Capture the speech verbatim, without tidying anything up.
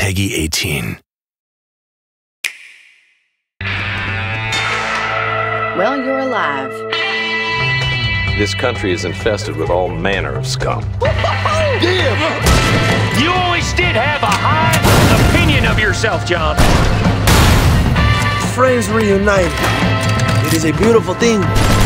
Peggy eighteen. Well, you're alive. This country is infested with all manner of scum. Damn! You always did have a high opinion of yourself, John. Friends reunited. It is a beautiful thing.